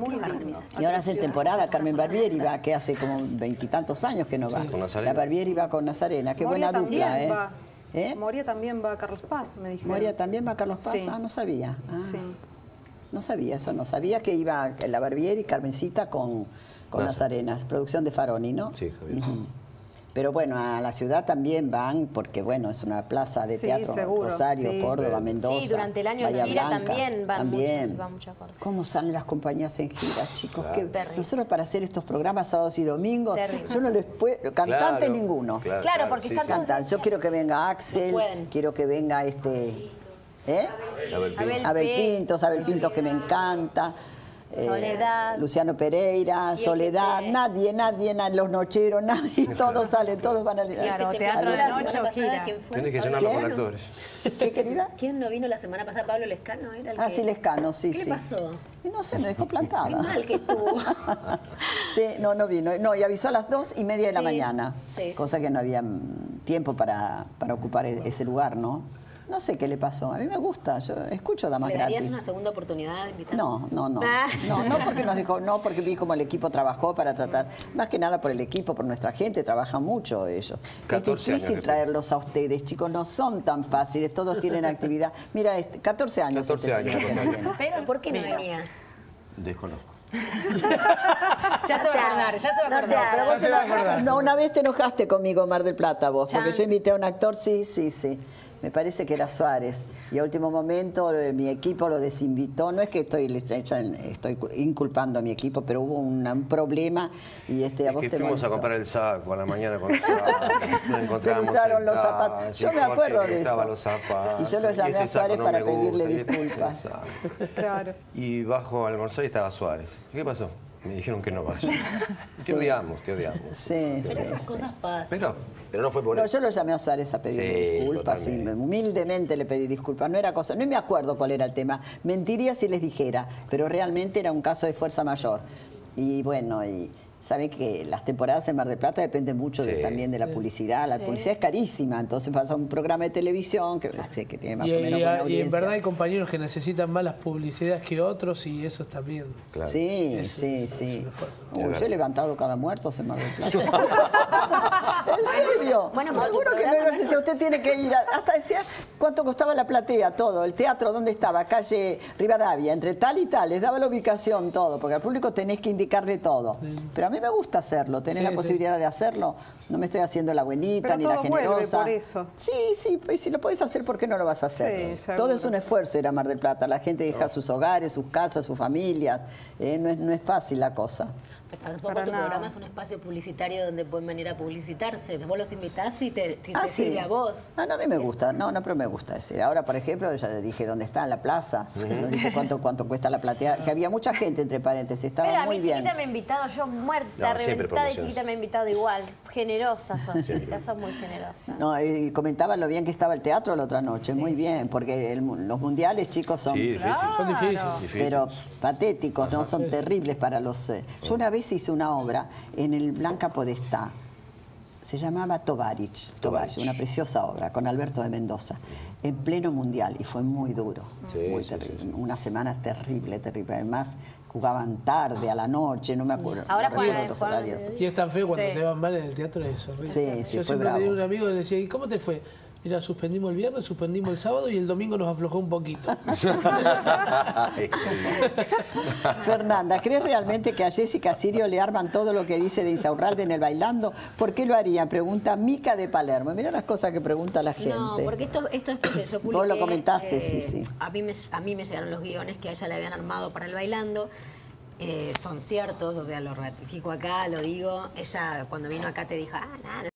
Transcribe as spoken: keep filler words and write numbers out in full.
Muy lindo. Y ahora hace temporada Carmen Barbieri va, que hace como veintitantos años que no va. Sí, con Nazarena. La Barbieri va con Nazarena, qué Moria buena dupla, ¿eh? Va. ¿Eh? Moria también va a Carlos Paz, me dijeron. Moria también va a Carlos Paz, Sí. ah, no sabía. Ah, Sí. No sabía eso, no sabía que iba la Barbieri y Carmencita con, con Nazarena, producción de Faroni, ¿no? Sí, Javier. Uh-huh. Pero bueno, a la ciudad también van, porque bueno, es una plaza de Sí, teatro, seguro, Rosario, sí. Córdoba, Mendoza, Sí, durante el año Bahía de gira Blanca, también van también. muchos, van muchos acordes. ¿Cómo salen las compañías en gira, chicos? Claro. Que Terrible. nosotros para hacer estos programas sábados y domingos, Terrible. yo no les puedo, cantante Claro, ninguno. Claro, Claro, porque sí, están sí. todos- Cantan. Yo quiero que venga Axel, No pueden. quiero que venga este, ¿eh? Abel Pinto. Abel Abel Pinto. Pintos, Abel Pintos que me encanta. eh, Soledad. Luciano Pereira, Y el Soledad, que te- nadie, nadie, nadie, los nocheros, nadie, todos salen, todos van a... Claro, Este teatro de la noche semana o gira. pasada, ¿quién fue? Tienes que Pablo llenarlo con Lescano. actores. ¿Qué, querida? ¿Quién no vino la semana pasada? Pablo Lescano era el Ah, que... sí, Lescano, sí, ¿Qué sí. le pasó? Y no sé, me dejó plantada. Qué mal que estuvo. Sí, no, no vino. No, y avisó a las dos y media de la Sí, mañana. sí. Cosa que no había mm, tiempo para, para ocupar e- ese lugar, ¿no? No sé qué le pasó. A mí me gusta, yo escucho damas ¿Le darías gratis. una segunda oportunidad de invitar? No, no, no. Ah. No, no porque nos dejó, no porque vi cómo el equipo trabajó para tratar, más que nada por el equipo, por nuestra gente, trabajan mucho ellos. Es catorce años difícil que traerlos a ustedes, chicos, no son tan fáciles, todos tienen actividad. Mira, este, catorce años. catorce este años, señor que no viene. Pero, ¿por qué no venías? Desconozco. Ya se va a acordar, ya se va a No te acordar. Pero vos se va a acordar. no, una vez te enojaste conmigo, Mar del Plata, vos, porque Chan. yo invité a un actor, sí, sí, sí. Me parece que era Suárez. Y a último momento eh, mi equipo lo desinvitó. No es que estoy, le echan- estoy inculpando a mi equipo, pero hubo una- un problema y este, a Es vos que te fuimos a molestó. comprar el saco a la mañana con el saco. Nos Se encontramos gustaron los sentados, zapatos. Yo el me acuerdo corte de estaba eso. los zapatos, Y yo lo y llamé este a Suárez saco no para me gusta, pedirle y este disculpas. saco. Claro. Y bajo a almorzar y estaba Suárez. ¿Qué pasó? Me dijeron que no vaya. Te odiamos, te odiamos. Sí, Pero sí. esas cosas pasan. Pero, pero no fue por No, eso. yo lo llamé a Suárez a pedirle Sí, disculpas, sí, totalmente. humildemente le pedí disculpas, no era cosa, no me acuerdo cuál era el tema, mentiría si les dijera, pero realmente era un caso de fuerza mayor. Y bueno, y saben que las temporadas en Mar del Plata dependen mucho de- Sí. también de la publicidad, la publicidad es carísima, entonces pasa un programa de televisión que, sé que tiene más Y, o menos y- buena y audiencia. en verdad hay compañeros que necesitan más las publicidades que otros y eso está bien. Claro. Sí, Eso sí, es- sí. es un esfuerzo. Uy, yo he levantado cada muerto en Mar del Plata. ¿En serio? Bueno, pero tu Seguro que no programa era no así. Usted tiene que ir, a- hasta decía cuánto costaba la platea, todo. El teatro, dónde estaba, calle Rivadavia, entre tal y tal. Les daba la ubicación, todo, porque al público tenés que indicarle todo. Pero a mí me gusta hacerlo, tener Sí, la sí. posibilidad de hacerlo. No me estoy haciendo la buenita Pero ni la todo vuelve generosa. por eso. Sí, sí, pues si lo puedes hacer, ¿por qué no lo vas a hacer? Sí, Todo seguro. es un esfuerzo ir a Mar del Plata. La gente deja sus hogares, sus casas, sus familias. Eh, no, es, no es fácil la cosa. Tampoco Para tu nada. programa es un espacio publicitario donde pueden venir a publicitarse. Vos los invitás y te, si Ah, te sí. sirve a vos. Ah, no, a mí me gusta. No, no, pero me gusta decir. Ahora, por ejemplo, ya le dije dónde está, en la plaza. No dije cuánto, cuánto cuesta la platea. Que había mucha gente, entre paréntesis. Estaba Pero a muy mí bien. chiquita me ha invitado, yo muerta, No, siempre reventada y promociones. chiquita me ha invitado igual. Generosa sos, chiquita, sos muy generosa. No, y comentaba lo bien que estaba el teatro la otra noche. Muy bien, porque el mu- los mundiales, chicos, son... Sí, difícil. Son difíciles. Difícil. pero patéticos, ¿no? Son terribles para los... eh. Yo una vez hice una obra en el Blanca Podestá, se llamaba Tovarich, Tovarich, una preciosa obra, con Alberto de Mendoza, en pleno mundial, y fue muy duro, Sí, muy sí, terrible. sí, sí. Una semana terrible, terrible. Además, jugaban tarde, a la noche, no me acuerdo. Ahora no juegan- recuerdo los juegan- horarios. Y es tan feo cuando Sí. te van mal en el teatro, es horrible. Sí, sí, Yo fue siempre bravo. tenía un amigo que le decía, ¿y cómo te fue? Mira, suspendimos el viernes, suspendimos el sábado y el domingo nos aflojó un poquito. Fernanda, ¿crees realmente que a Jessica Sirio le arman todo lo que dice de Insaurralde en el Bailando? ¿Por qué lo harían? Pregunta Mica de Palermo. Mira las cosas que pregunta la gente. No, porque esto, esto es porque yo publiqué... Vos lo comentaste, sí, sí. A mí, me, a mí me llegaron los guiones que a ella le habían armado para el Bailando. Eh, son ciertos, o sea, lo ratifico acá, lo digo. Ella cuando vino acá te dijo, ah, nada,